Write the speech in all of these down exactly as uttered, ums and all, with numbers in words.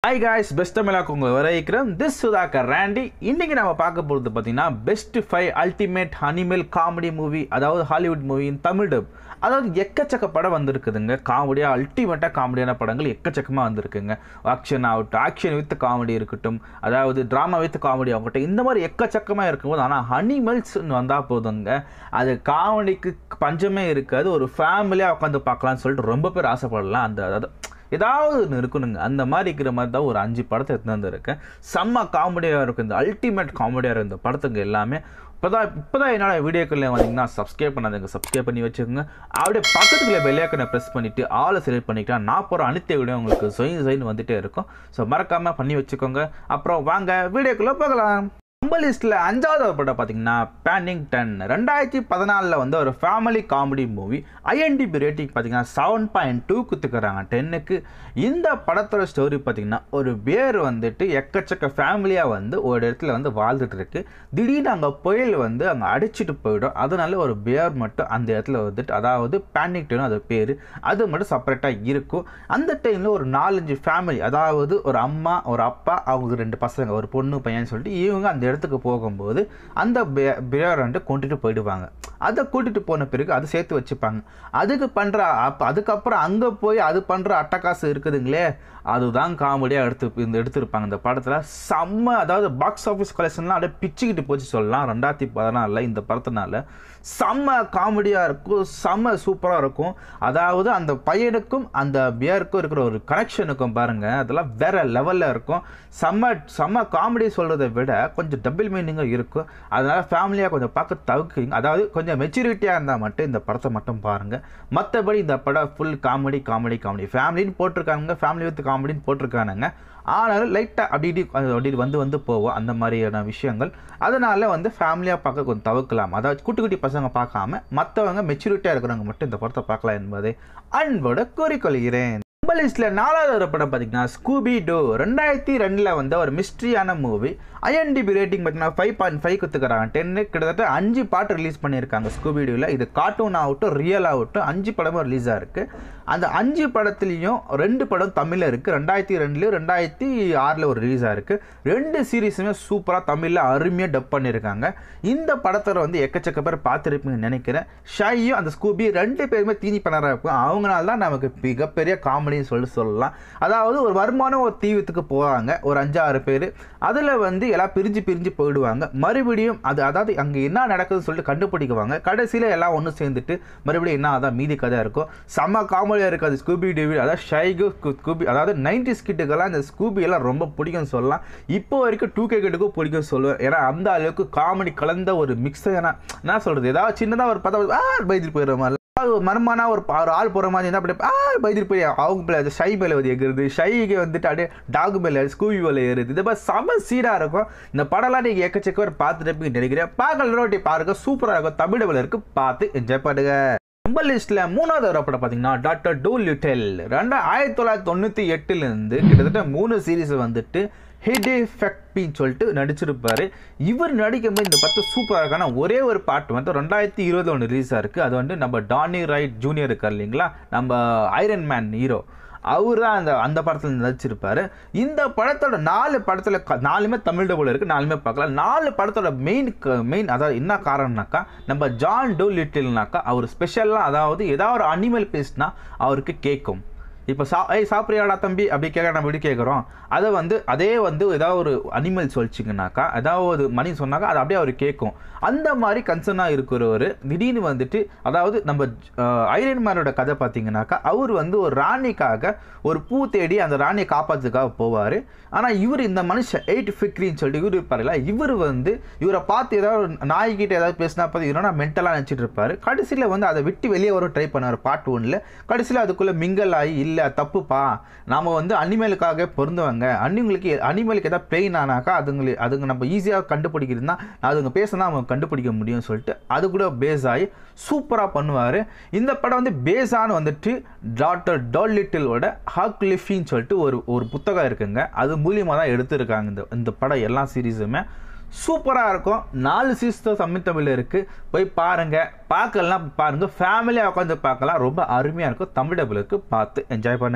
Hi guys, best தமிழாக்கு உங்களை வரவேற்கிறேன். This Sudhakar ராண்டி. இன்னைக்கு நாம பார்க்க போறது பாத்தீங்கன்னா best five ultimate animal comedy movie, அதாவது ஹாலிவுட் மூவியின் தமிழ் டப். அதாவது எக்கச்சக்க படம் வந்திருக்குதுங்க. காமெடியா அல்டிமேட்டா காமெடியான படங்கள் எக்கச்சக்கமா வந்திருக்குங்க. ஆக்ஷன் ஆகட்டும், ஆக்ஷன் வித் காமெடி இருக்கட்டும், அதாவது டிராமா வித் காமெடி ஆகட்டும், இந்த மாதிரி எக்கச்சக்கமா இருக்கும்போது ஆனால் அனிமல்ஸ் வந்தா போதுங்க, அது காமெடிக்கு பஞ்சமே இருக்காது. ஒரு ஃபேமிலியா உட்காந்து பார்க்கலாம்னு சொல்லிட்டு ரொம்ப பேர் ஆசைப்படலாம். அந்த அதாவது ஏதாவது ஒன்று இருக்கணுங்க. அந்த மாதிரி இருக்கிற மாதிரி தான் ஒரு அஞ்சு படத்தை எடுத்து வந்துருக்கேன். செம்ம காமெடியாக இருக்கும். இந்த அல்டிமேட் காமெடியாக இருக்கும் இந்த படத்துக்கு எல்லாமே. இப்போ தான் இப்போ தான் என்னோட வீடியோக்குள்ளே வந்தீங்கன்னா சப்ஸ்கிரைப் பண்ணாதுங்க, சப்ஸ்கிரைப் பண்ணி வச்சுக்கோங்க. அப்படியே பக்கத்துக்குள்ளே பெல்லைக்கனை ப்ரெஸ் பண்ணிவிட்டு ஆளை செலக்ட் பண்ணிக்கிட்டா நான் போகிற அனைத்து வீடியோ உங்களுக்கு சொயின் சொயின் வந்துகிட்டே இருக்கும். ஸோ மறக்காமல் பண்ணி வச்சுக்கோங்க. அப்புறம் வாங்க வீடியோக்குள்ளே போகலாம். நம்ம லிஸ்ட்டில் அஞ்சாவது ஒரு படம் பார்த்தீங்கன்னா பேனிங்டன். ரெண்டாயிரத்தி பதினாலில் வந்து ஒரு family comedy movie. IMDb rating பார்த்தீங்கன்னா செவன் பாயிண்ட் டூ கொடுத்துக்கிறாங்க டென்னுக்கு. இந்த படத்தோட ஸ்டோரி பார்த்தீங்கன்னா ஒரு பேர் வந்துட்டு எக்கச்சக்க ஃபேமிலியாக வந்து ஒரு இடத்துல வந்து வாழ்ந்துட்டு இருக்கு. திடீர்னு அங்கே புயல் வந்து அங்கே அடிச்சுட்டு போயிடும். அதனால ஒரு பேர் மட்டும் அந்த இடத்துல வந்துட்டு, அதாவது பேனிங்டன் அது பேர், அது மட்டும் செப்பரேட்டாக இருக்கும். அந்த டைமில் ஒரு நாலஞ்சு ஃபேமிலி, அதாவது ஒரு அம்மா, ஒரு அப்பா, அவங்க ரெண்டு பசங்க, ஒரு பொண்ணு பையன் சொல்லிட்டு இவங்க அந்த இடத்துக்கு போகும்போது அந்த பியர் வந்து கொண்டுட்டு போயிடுவாங்க. அதை கூட்டிட்டு போன பிறகு அதை சேர்த்து வச்சுப்பாங்க. அதுக்கு பண்ற அதுக்கப்புறம் அங்கே போய் அது பண்ற அட்டகாசு இருக்குதுங்களே, அதுதான் காமெடியாக எடுத்து இந்த எடுத்திருப்பாங்க இந்த படத்தில். செம்ம, அதாவது பாக்ஸ் ஆஃபீஸ் கலெக்ஷன்லாம் அப்படியே பிச்சுக்கிட்டு போச்சு சொல்லலாம். ரெண்டாயிரத்தி பதினாலில் இந்த படத்தினால செம்ம காமெடியாக இருக்கும், செம்ம சூப்பராக இருக்கும். அதாவது அந்த பையனுக்கும் அந்த பியருக்கும் இருக்கிற ஒரு கனெக்ஷனுக்கும் பாருங்கள், அதெல்லாம் வேற லெவலில் இருக்கும். செம்ம செம்ம காமெடி சொல்கிறத விட கொஞ்சம் டபுள் மீனிங்காக இருக்கும். அதனால் ஃபேமிலியாக கொஞ்சம் பார்க்க தவிர்க்குங்க. அதாவது கொஞ்சம் மெச்சூரிட்டியாக இருந்தால் மட்டும் இந்த படத்தை மட்டும் பாருங்கள். மற்றபடி இந்த படம் ஃபுல் காமெடி காமெடி காமெடி ஃபேமிலின்னு போட்டிருக்காங்க, ஃபேமிலி வித் காமெடின்னு போட்டிருக்கானுங்க. ஆனாலும் லைட்டாக அப்படி அப்படி வந்து வந்து போவோம் அந்த மாதிரியான விஷயங்கள். அதனால் வந்து ஃபேமிலியாக பார்க்க கொஞ்சம் தவிர்க்கலாம். அதாவது குட்டி குட்டி பசங்க பார்க்காம மற்றவங்க மெச்சூரிட்டியாக இருக்கிறவங்க மட்டும் இந்த படத்தை பார்க்கலாம் என்பதை அன்போடு கூறிக்கொள்கிறேன். நம்ம லிஸ்ட்டில் நாலாவது ஒரு படம் பார்த்தீங்கன்னா ஸ்கூபி டூ. ரெண்டாயிரத்தி ரெண்டில் வந்து ஒரு மிஸ்ட்ரியான மூவி. ஐஎன்டிபி ரேட்டிங் பார்த்தீங்கன்னா ஃபைவ் பாயிண்ட் ஃபைவ் கொடுத்துக்கிறாங்க டென்னு. கிட்டத்தட்ட அஞ்சு பாட்டு ரிலீஸ் பண்ணியிருக்காங்க ஸ்கூபி டூவில். இது கார்ட்டூன் ஆகட்டும், ரியல் ஆகட்டும், அஞ்சு படமும் ரிலீஸ் ஆகிருக்கு. அந்த அஞ்சு படத்துலேயும் ரெண்டு படம் தமிழில் இருக்குது. ரெண்டாயிரத்தி ரெண்டுலேயும் ரெண்டாயிரத்தி ஆறில் ஒரு ரிலீஸ் ஆகிருக்கு. ரெண்டு சீரீஸுமே சூப்பராக தமிழில் அருமையாக டப் பண்ணியிருக்காங்க. இந்த படத்தில் வந்து எக்கச்சக்க பேர் பார்த்துருப்பீங்கன்னு நினைக்கிறேன். ஷையும் அந்த ஸ்கூபி ரெண்டு பேருமே தீனி பண்ணாராக இருக்கும். அவங்களால தான் நமக்கு மிகப்பெரிய காமெடின்னு சொல்லி சொல்லலாம். அதாவது ஒரு வருமானம் ஒரு தீவிரத்துக்கு போவாங்க ஒரு அஞ்சாறு பேர். அதில் வந்து எல்லாம் பிரிஞ்சு பிரிஞ்சு போயிடுவாங்க. மறுபடியும் அது அதாவது அங்கே என்ன நடக்குதுன்னு சொல்லிட்டு கண்டுபிடிக்குவாங்க. கடைசியில் எல்லாம் ஒன்று சேர்ந்துட்டு மறுபடியும் என்ன அதான் மீதி கதை இருக்கும். செம்ம காமெடியாக இருக்காது ஸ்கூபி டேவிட். அதாவது ஷைகு ஸ்கூபி, அதாவது நைன்டிஸ் கிட்டுக்கெல்லாம் இந்த ஸ்கூபி எல்லாம் ரொம்ப பிடிக்கும்னு சொல்லலாம். இப்போ வரைக்கும் டூ கே கிட்டுக்கும் பிடிக்கும்னு சொல்லுவேன். ஏன்னா அந்த அளவுக்கு காமெடி கலந்த ஒரு மிக்ஸ். ஏன்னா என்ன சொல்கிறது, ஏதாவது சின்னதாக ஒரு பார்த்தா பயந்துட்டு போயிடுற மாதிரி, மர்மனா ஒரு ஆள் போகிற மாதிரி இருந்தால் அப்படியே ஆ பயந்துட்டு போய் அவங்க பிள்ளை ஷை மேலே வந்து எகிறது, ஷைக்கு வந்துட்டு அப்படியே டாக் மேலே ஸ்கூபி மேலே ஏறுது. இதை மாதிரி செம சீராக இருக்கும். இந்த படம்லாம் நீங்கள் எக்கச்சக்க பார்த்துட்டு நினைக்கிறேன். பார்க்கல ரோட்டி பாருங்க, சூப்பராக இருக்கும். தமிழ் இருக்கு, பார்த்து என்ஜாய் பண்ணுங்க. நம்ம லிஸ்ட்டில் மூணாவது ஒரு படம் பார்த்தீங்கன்னா டாக்டர் டூ லிட்டில். ரெண்டா ஆயிரத்தி தொள்ளாயிரத்தி தொண்ணூற்றி எட்டுலேருந்து கிட்டத்தட்ட மூணு சீரீஸ் வந்துட்டு ஹிட் எஃபெக்ட்னு சொல்லிட்டு நடிச்சிருப்பாரு. இவர் நடிக்கும்போது இந்த படத்தை சூப்பராக இருக்கான ஒரே ஒரு பாட்டு வந்து ரெண்டாயிரத்தி இருபது ஒன்று ரிலீஸாக இருக்குது. அது வந்து நம்ம டானி ரைட் ஜூனியர் இருக்கார் இல்லைங்களா, நம்ம ஐரன் மேன் ஹீரோ, அவர் தான் அந்த அந்த படத்தில் நடிச்சிருப்பாரு. இந்த படத்தோட நாலு படத்தில் நாலுமே தமிழ் டபுள் இருக்குது, நாலுமே பார்க்கலாம். நாலு படத்தோட மெயின் மெயின் அதாவது என்ன காரணம்னாக்கா, நம்ம ஜான் டூ லிட்டில்னாக்கா அவர் ஸ்பெஷலாக, அதாவது ஏதாவது ஒரு அனிமல் பேசினா அவருக்கு கேட்கும். இப்போ சா ஏய் சாப்பிட்றியாடா தம்பி அப்படி கேட்க நம்ம எப்படி கேட்குறோம், அதை வந்து அதே வந்து ஏதாவது ஒரு அனிமல் சொல்லிச்சிங்கனாக்கா, ஏதாவது மணி சொன்னாக்கா அது அப்படியே அவர் கேட்கும். அந்த மாதிரி கன்சர்னாக இருக்கிறவர் திடீர்னு வந்துட்டு, அதாவது நம்ம ஐரன் மேனோட கதை பார்த்தீங்கன்னாக்கா, அவர் வந்து ஒரு ராணிக்காக ஒரு பூ தேடி அந்த ராணியை காப்பாற்றுறதுக்காக போவார். ஆனால் இவர் இந்த மனுஷன் எயிட் ஃபிக்ரின்னு சொல்லிட்டு இவர் இருப்பார்ல, இவர் வந்து இவரை பார்த்து ஏதாவது நாய்கிட்ட ஏதாவது பேசினா பார்த்து இவரை மென்டலாக நினச்சிட்டு இருப்பார். கடைசியில் வந்து அதை விட்டு வெளியே வர ட்ரை பண்ணார் பார்ட் ஒன்னில். கடைசியில் அதுக்குள்ளே மிங்கல் ஆகி, இல்லை தப்புப்பா, நாம் வந்து அனிமலுக்காக பொருந்துவாங்க, அனிமலுக்கு அனிமலுக்கு ஏதாவது பெயின் ஆனாக்கா அதுங்களுக்கு அதுங்க நம்ம ஈஸியாக கண்டுபிடிக்கிறதுனா அதுங்க பேசினா அவங்க கண்டுபிடிக்க முடியும்னு சொல்லிட்டு அது கூட பேஸ் ஆகி சூப்பராக பண்ணுவார். இந்த படம் வந்து பேஸான வந்துட்டு டாக்டர் டோல் லிட்டிலோட ஹாக்லிஃபின்னு சொல்லிட்டு ஒரு ஒரு புத்தகம் இருக்குங்க. அது மூலியமாக தான் எடுத்துருக்காங்க இந்த இந்த படம் எல்லா சீரீஸுமே. சூப்பராக இருக்கும். நாலு சீசன் தமிழ் தமிழில் இருக்குது, போய் பாருங்கள். பார்க்கலாம் பாருங்கள், ஃபேமிலியாக உட்காந்து பார்க்கலாம், ரொம்ப அருமையாக இருக்கும். தமிழ் டபுள் இருக்குது, பார்த்து என்ஜாய் பண்ணுங்கள்.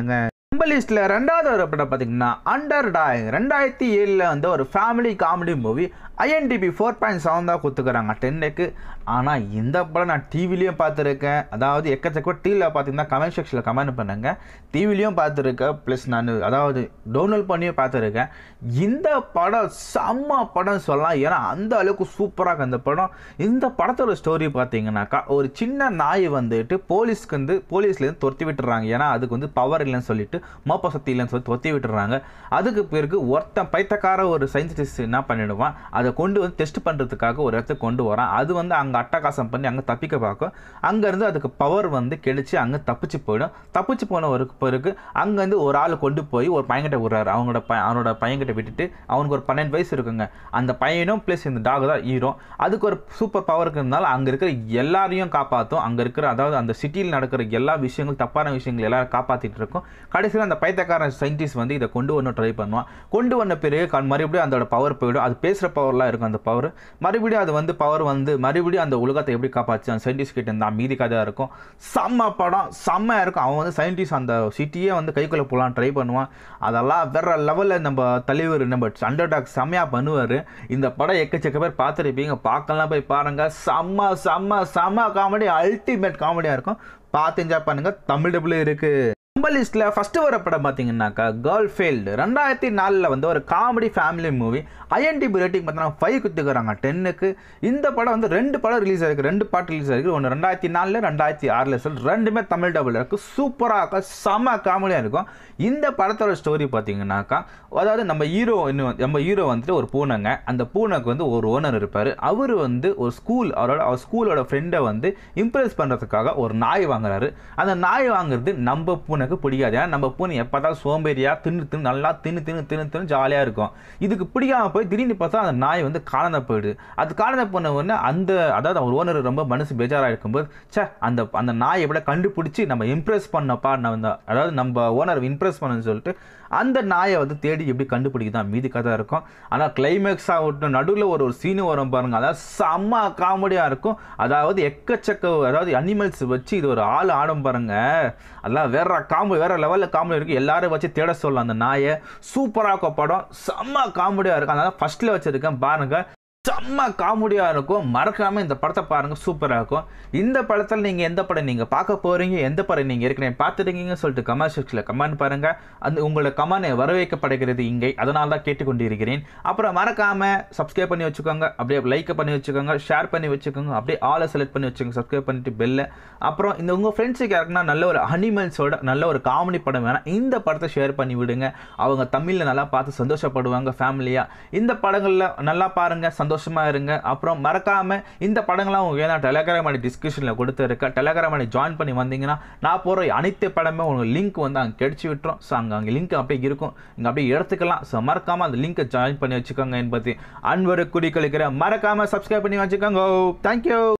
நம்ம லிஸ்ட்ல ரெண்டாவது ஒரு படம் பார்த்தீங்கன்னா அண்டர் டாய் ரெண்டாயிரத்தி ஏழில் வந்து ஒரு family comedy movie IMDb four point seven தான் கொடுத்துக்கிறாங்க டென்னுக்கு. ஆனால் இந்த படம் நான் டிவிலையும் பார்த்துருக்கேன், அதாவது எக்கச்சக்க டிவியில் பார்த்தீங்கன்னா கமெண்ட் செக்ஷனில் கமெண்ட் பண்ணுங்க. டிவிலையும் பார்த்துருக்கேன், ப்ளஸ் நான் அதாவது டவுன்லோட் பண்ணியும் பார்த்துருக்கேன். இந்த படம் செம்ம படம் சொல்லலாம், ஏன்னா அந்த அளவுக்கு சூப்பராக அந்த படம். இந்த படத்தோட ஸ்டோரி பார்த்தீங்கன்னாக்கா ஒரு சின்ன நாய் வந்துட்டு போலீஸ்க்கு வந்து போலீஸ்லேருந்து துரத்தி விட்டுறாங்க, ஏன்னா அதுக்கு வந்து பவர் இல்லைன்னு சொல்லிட்டு மோப்ப சக்தி இல்லைன்னு சொல்லி துரத்தி விட்டுறாங்க. அதுக்கு பிறகு ஒருத்தன் பைத்தக்கார ஒரு சயின்டிஸ்ட் என்ன பண்ணிடுவான், அதை கொண்டு வந்து டெஸ்ட் பண்ணுறதுக்காக ஒரு இடத்துக்கு கொண்டு வரான். அது வந்து அங்கே அட்டகாசம் பண்ணி அங்கே தப்பிக்க பார்க்கும். அங்கேருந்து அதுக்கு பவர் வந்து கிடைச்சி அங்கே தப்பிச்சு போயிடும். தப்பிச்சு போன ஒரு பிறகு அங்கேருந்து ஒரு ஆள் கொண்டு போய் ஒரு பையன்கிட்ட விடுறாரு. அவங்களோட ப அவனோட பையன்கிட்ட விட்டுட்டு அவனுக்கு ஒரு பன்னெண்டு வயசு இருக்குங்க. அந்த பையனும் ப்ளஸ் இந்த டாக் தான் ஹீரோ. அதுக்கு ஒரு சூப்பர் பவருக்கு இருந்தாலும் அங்கே இருக்கிற எல்லாரையும் காப்பாற்றும். அங்கே இருக்கிற அதாவது அந்த சிட்டியில் நடக்கிற எல்லா விஷயங்கள் தப்பான விஷயங்கள் எல்லாரும் காப்பாற்றிட்டு இருக்கும். கடைசியில் அந்த பைத்தியக்காரன் சயின்டிஸ்ட் வந்து இதை கொண்டு வரணும் ட்ரை பண்ணுவான். கொண்டு வந்த பிறகு மறுபடியும் அதோட பவர் போயிடும். அது பேசுகிற பவர்லாம் இருக்கும் அந்த பவர். மறுபடியும் அது வந்து பவர் வந்து மறுபடியும் அந்த உலகத்தை எப்படி காப்பாச்சு அந்த சயின்டிஸ்ட் கிட்ட இருந்தால் மீதி கதையாக இருக்கும். செம்ம படம், செம்மையாக இருக்கும். அவன் வந்து சயின்டிஸ்ட் அந்த சிட்டியே வந்து கைக்குள்ளே போகலாம் ட்ரை பண்ணுவான். அதெல்லாம் வேற லெவலில் நம்ம தலைவர் நம்ம அண்டர் டாக் செம்மையாக பண்ணுவார். இந்த படம் எக்கச்சக்க பேர் பார்த்துருப்பீங்க, பார்க்கலாம் போய் பாருங்கள். செம்ம செம்ம செம்ம காமெடி, அல்டிமேட் காமெடியாக இருக்கும். பார்த்து என்ஜாய் பண்ணுங்கள். தமிழ் டபுள் இருக்குது. நம்ம லிஸ்ட்டில் ஃபஸ்ட்டு வர படம் பார்த்தீங்கன்னாக்கா கேர்ள் ஃபெயில்டு ரெண்டாயிரத்தி நாலில் வந்து ஒரு comedy family movie. IMDb rating பார்த்தீங்கன்னா ஃபைவ் கொடுத்துக்கிறாங்க டென்னுக்கு. இந்த படம் வந்து ரெண்டு படம் ரிலீஸ் ஆகிருக்கு, ரெண்டு பாட்டு ரிலீஸ் ஆகிருக்கு. ஒன்று ரெண்டாயிரத்தி நாலில் ரெண்டாயிரத்தி ஆறில் சொல்லி ரெண்டுமே தமிழ் டபுள் இருக்குது. சூப்பராக இருக்கும், செம காமெடியாக இருக்கும். இந்த படத்தோட ஸ்டோரி பார்த்தீங்கன்னாக்கா அதாவது நம்ம ஹீரோ இன்னும் நம்ம ஹீரோ வந்துட்டு ஒரு பூனைங்க. அந்த பூனைக்கு வந்து ஒரு ஓனர் இருப்பார். அவர் வந்து ஒரு ஸ்கூல் அவரோட அவர் ஸ்கூலோட ஃப்ரெண்டை வந்து இம்ப்ரெஸ் பண்ணுறதுக்காக ஒரு நாய் வாங்குறாரு. அந்த நாய் வாங்குறது நம்ம பூனை பிடிக்காது, ஏன்னா நம்ம பூனை எப்பதான் சோம்பேறியா தின்னு தின்னு நல்லா தின்னு தின்னு தின்னு தின்னு ஜாலியாக இருக்கும். இதுக்கு பிடிக்காம போய் திடீர்னு பார்த்தா அந்த நாய் வந்து காணாத போயிடுது. அது காணாத போன உடனே அந்த அதாவது அவர் ஓனர் ரொம்ப மனசு பேஜாராக இருக்கும்போது சே அந்த அந்த நாயை எப்படி கண்டுபிடிச்சி நம்ம இம்ப்ரெஸ் பண்ணப்பா நம்ம அதாவது நம்ம ஓனர் இம்ப்ரெஸ் பண்ணணும்னு சொல்லிட்டு அந்த நாயை வந்து தேடி எப்படி கண்டுபிடிக்குதான் மீதி கதை இருக்கும். ஆனால் கிளைமேக்ஸ் ஆகட்டும் நடுவில் ஒரு ஒரு சீனு வரும் பாருங்க, அதாவது செம்ம காமெடியாக இருக்கும். அதாவது எக்கச்சக்க அதாவது அனிமல்ஸ் வச்சு இது ஒரு ஆள் ஆடும் பாருங்க, அதெல்லாம் வேற காமெடி வேற லெவலில் காமெடி இருக்குது. எல்லாரும் வச்சு தேட சொல்லலாம் அந்த நாயை. சூப்பராக இருக்கும் படம், செம்ம காமெடியாக இருக்கும். அதனால் ஃபர்ஸ்ட்டில் வச்சுருக்கேன் பாருங்கள், செம்ம காமெடியாக இருக்கும். மறக்காமல் இந்த படத்தை பாருங்கள், சூப்பராக இருக்கும். இந்த படத்தில் நீங்கள் எந்த படம் நீங்கள் பார்க்க போகிறீங்க, எந்த படம் நீங்கள் ஏற்கனவே பார்த்துருக்கீங்கன்னு சொல்லிட்டு கமெண்ட் செக்ஷனில் கமெண்ட் பாருங்கள். அந்த உங்களோட கமெண்ட் வரவேற்கப்படுகிறது இங்கே, அதனால தான் கேட்டுக்கொண்டு இருக்கிறேன். அப்புறம் மறக்காமல் சப்ஸ்கிரைப் பண்ணி வச்சுக்கோங்க, அப்படியே லைக் பண்ணி வச்சுக்கோங்க, ஷேர் பண்ணி வச்சுக்கோங்க, அப்படியே ஆளை செலக்ட் பண்ணி வச்சுக்கோங்க, சப்ஸ்கிரைப் பண்ணிட்டு பெல்லை. அப்புறம் இந்த உங்கள் ஃப்ரெண்ட்ஸுக்கு யாருக்குன்னா நல்ல ஒரு அனிமல்ஸோட நல்ல ஒரு காமெடி படம் வேணால் இந்த படத்தை ஷேர் பண்ணி விடுங்க. அவங்க தமிழில் நல்லா பார்த்து சந்தோஷப்படுவாங்க ஃபேமிலியாக. இந்த படங்களில் நல்லா பாருங்கள், சந்தோஷமாக இருங்க. அப்புறம் மறக்காமல் இந்த படங்கள்லாம் உங்களுக்கு வேணா டெலகிராம் அடி டிஸ்கிரிப்ஷனில் கொடுத்துருக்கேன். டெலகிராம் அடி ஜாயின் பண்ணி வந்தீங்கன்னா நான் போகிற அனைத்து படமே உங்களுக்கு லிங்க் வந்து அங்கே கிடைச்சி விட்டுரும். ஸோ அங்கே அங்கே லிங்க் அப்படியே இருக்கும், இங்கே அப்படியே எடுத்துக்கலாம். ஸோ மறக்காமல் அந்த லிங்கை ஜாயின் பண்ணி வச்சுக்கோங்க என்பது அன்போடு குறிக்கொள்கிறேன். மறக்காமல் சப்ஸ்கிரைப் பண்ணி வச்சுக்கோங்க. தேங்க்யூ.